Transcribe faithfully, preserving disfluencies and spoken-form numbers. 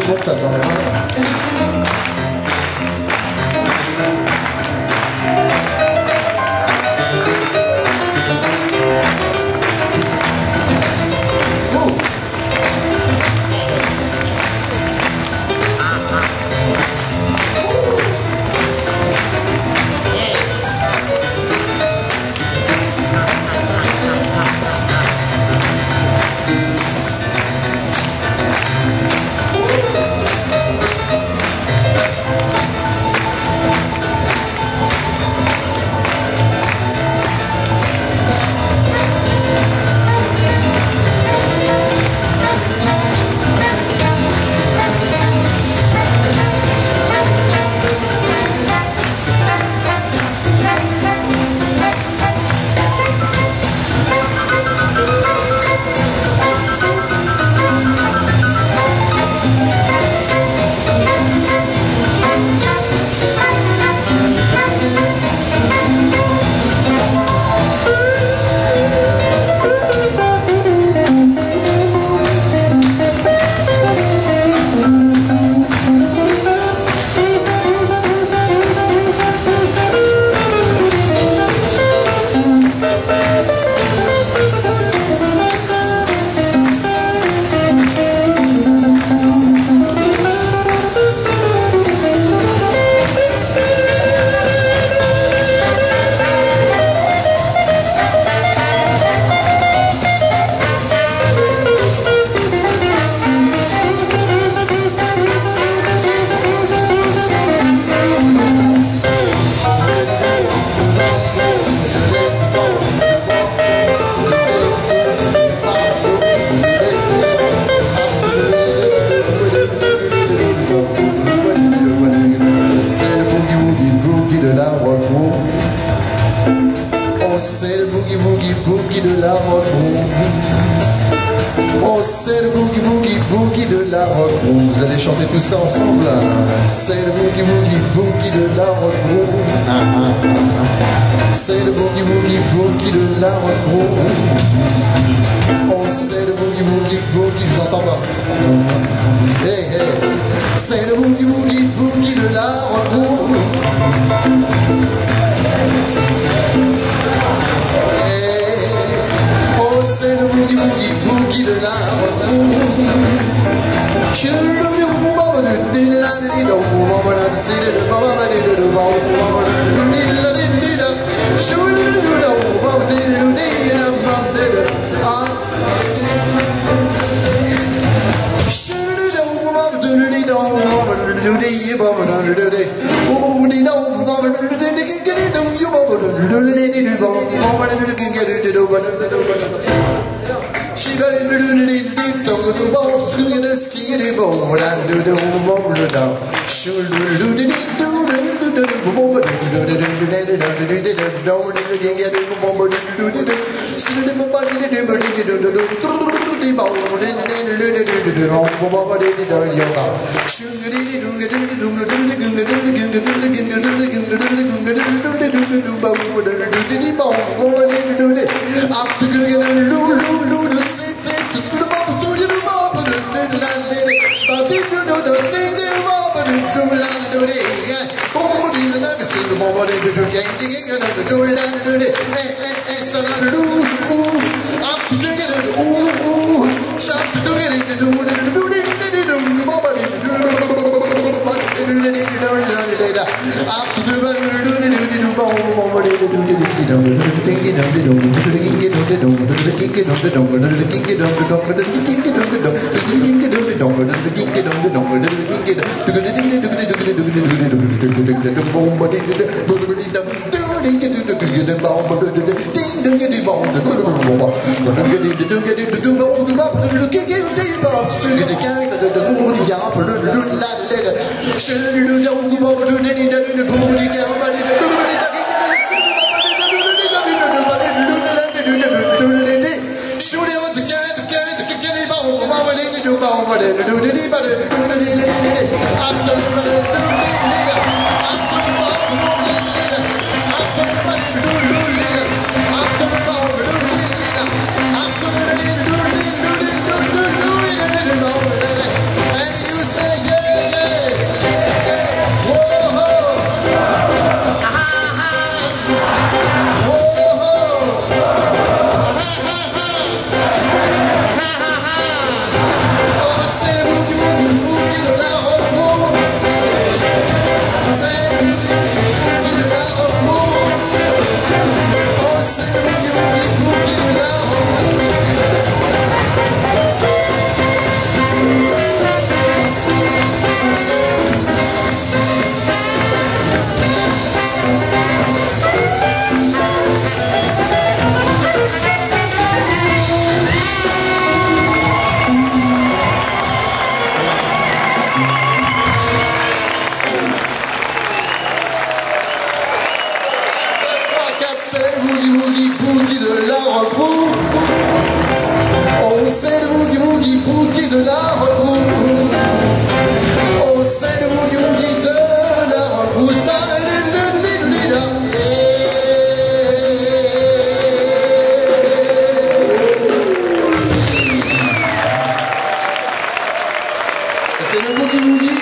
bon que t'as dans les mains. C'est le boogie boogie boogie de la rock. Oh, c'est le boogie boogie boogie de la rock. Vous allez chanter tout ça ensemble. C'est le boogie boogie boogie de la rock. C'est le boogie boogie boogie de la rock. Oh, c'est le boogie boogie boogie. Je vous entends pas. Hey hey. C'est le boogie boogie boogie de la rock. C'est le boogie boogie boogie de la She got it to do the deep talk to the balls through the ski the phone and do the bubble down. Should do the do the do the bubble do the do the don't get it bubble do the should the bubble do the body do the the bubble then do the do the bubble do the yoga. Should do the do the do the do the do the do the do the do the do the do the do the do the do the do the bubble do the up to get a lulu lulu c'était tout le monde tout le monde de la lady but if you know the same the mob do la do the oh this is not the same mob do the game the game do la do the eh eh so na do up to get it ooh ooh shop to get it do the do the do the mob do the up to the do the do the mob do the do the do And you say de la rebrousse. Oh, c'est le boogie boogie de la rebrousse. C'était le boogie boogie.